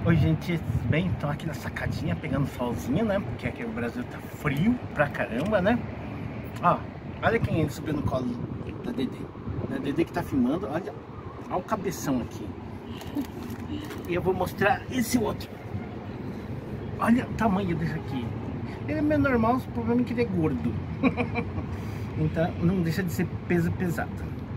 Oi gente, tudo bem? Tô aqui na sacadinha pegando solzinho, né? Porque aqui no Brasil tá frio pra caramba, né? Ó, olha quem subiu no colo da Dedê. A Dedê que tá filmando, olha o cabeção aqui. E eu vou mostrar esse outro. Olha o tamanho desse aqui. Ele é meio normal, o problema é que ele é gordo. Então não deixa de ser peso pesado,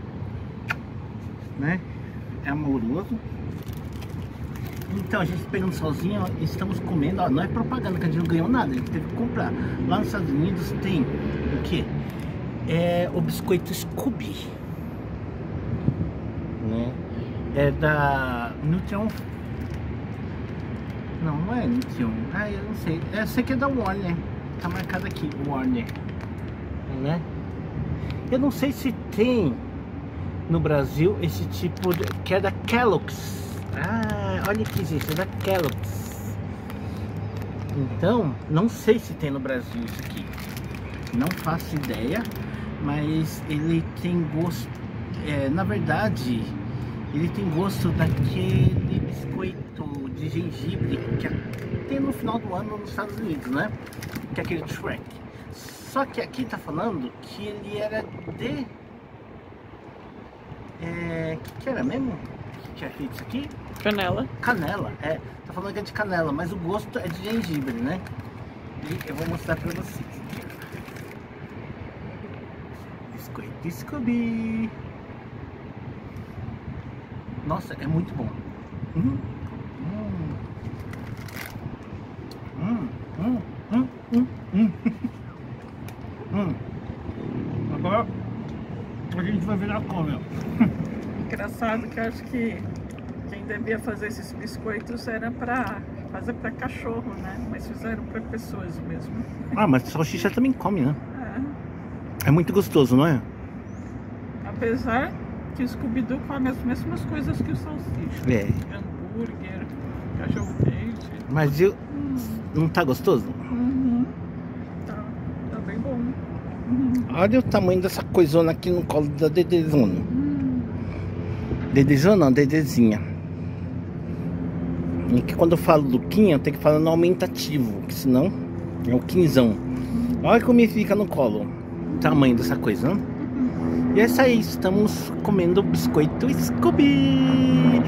né? É amoroso. Então a gente pegando sozinho, ó, estamos comendo, ó, não é propaganda que a gente não ganhou nada, a gente teve que comprar. Lá nos Estados Unidos tem o que? É o biscoito Scooby, né? É da Nutrion. Não é Nutrion. Ah, eu não sei. Eu sei que é da Warner. Tá marcado aqui, Warner, né? Eu não sei se tem no Brasil esse tipo de, que é da Kellogg's. Ah, olha aqui, gente, é da Kellogg's. Então, não sei se tem no Brasil isso aqui. Não faço ideia, mas ele tem gosto. Na verdade, ele tem gosto daquele biscoito de gengibre que tem no final do ano nos Estados Unidos, né? Que é aquele Shrek. Só que aqui tá falando que ele era de... que era mesmo? Que é isso aqui? Canela. Canela, tá falando que é de canela, mas o gosto é de gengibre, né? E eu vou mostrar pra vocês. Biscoito Scooby. Nossa, é muito bom. Agora a gente vai virar como? Engraçado que eu acho que quem devia fazer esses biscoitos era pra fazer pra cachorro, né? Mas fizeram pra pessoas mesmo. Ah, mas salsicha também come, né? É. É muito gostoso, não é? Apesar que o Scooby-Doo come as mesmas coisas que o salsicha. É. Hambúrguer, cachorro quente. Mas eu... não tá gostoso? Tá bem bom. Olha o tamanho dessa coisona aqui no colo da Dedezona. Dedezona não, Dedezinha. E que quando eu falo Luquinha, eu tenho que falar no aumentativo, que senão é o quinzão. Olha como ele fica no colo. O tamanho dessa coisa, né? E é isso aí, estamos comendo biscoito Scooby.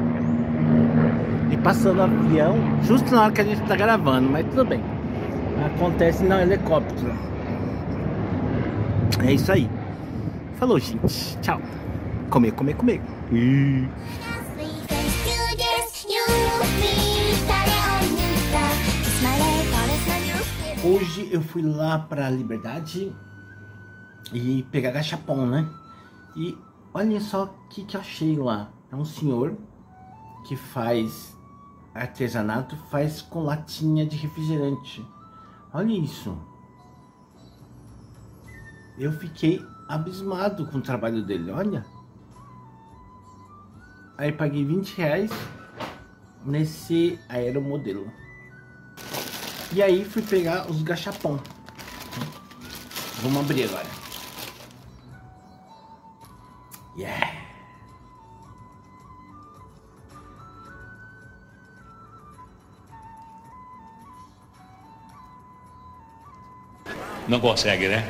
E passando o avião, justo na hora que a gente tá gravando, mas tudo bem. Acontece no helicóptero. É isso aí. Falou, gente. Tchau. Comer, comer, comer. Hoje eu fui lá pra Liberdade e pegar gachapon, né? E olha só o que eu achei lá. É um senhor que faz artesanato, faz com latinha de refrigerante. Olha isso. Eu fiquei abismado com o trabalho dele, olha. Aí paguei R$20 nesse aeromodelo. E aí fui pegar os gachapon. Vamos abrir agora. Yeah! Não consegue, né?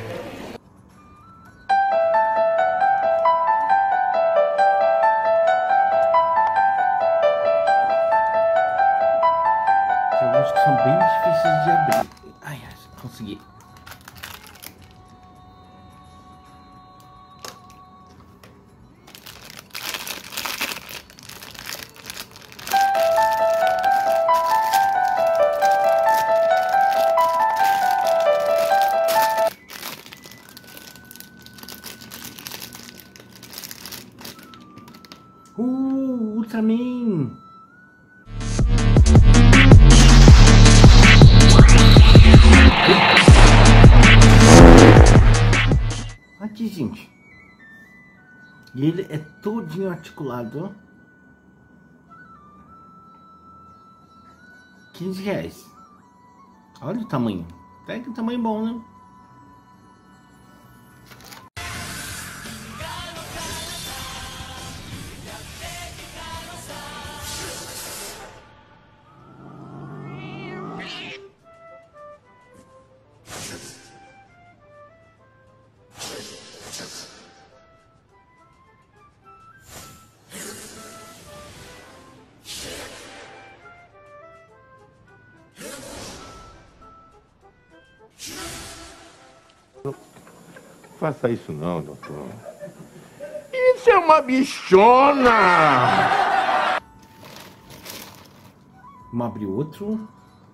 Tem alguns que são bem difíceis de abrir. Ai, consegui. Ultraman! Aqui, gente. E ele é todinho articulado, ó. R$15. Olha o tamanho. Até que um tamanho bom, né? faça isso não, doutor. Isso é uma bichona! Vamos abrir outro.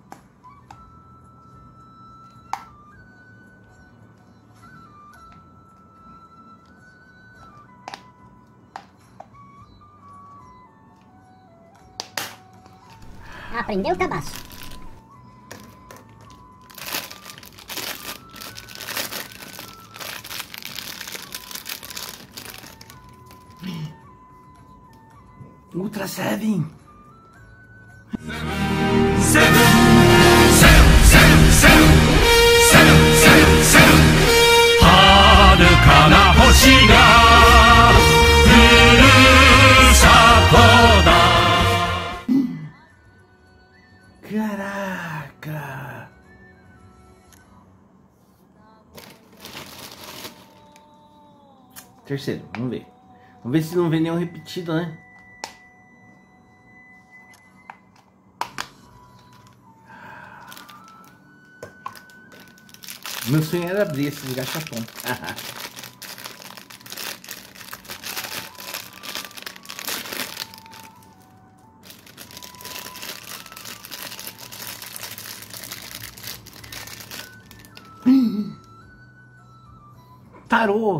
Aprendeu o cabaço. Ultra 7. Caraca! Terceiro, vamos ver. Vamos ver se não vem nenhum repetido, né? Meu sonho era abrir esses gachapão. Tarô!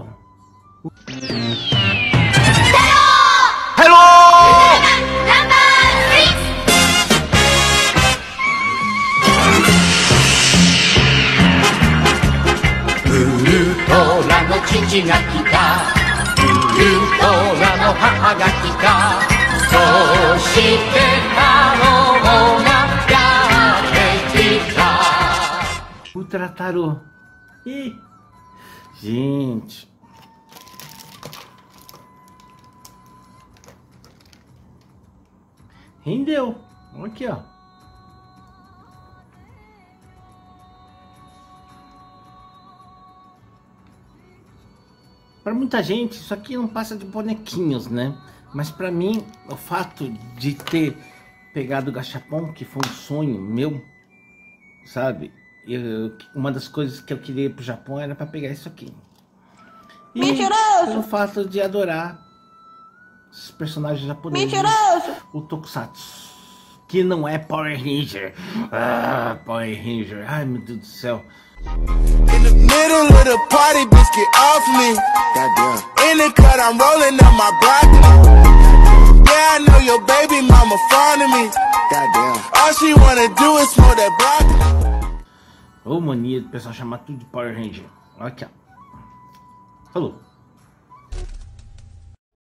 Ultra Tarô. Ih, gente. Rendeu. Aqui, ó. Para muita gente, isso aqui não passa de bonequinhos, né? Mas para mim, o fato de ter pegado o gachapon, que foi um sonho meu, sabe? Uma das coisas que eu queria ir pro Japão era para pegar isso aqui. E mentiroso! O fato de adorar os personagens japoneses. Mentiroso! O Tokusatsu. Que não é Power Ranger. Ah, Power Ranger. Ai, meu Deus do céu. In the middle of the party, bitch, get off me. Goddamn. In the cut, I'm rolling up my broccoli. Yeah, I know your baby mama fond of me. Goddamn. All she wanna do is smoke that broccoli. Ô, mania do pessoal chamar tudo de Power Ranger. Aqui, ó. Falou.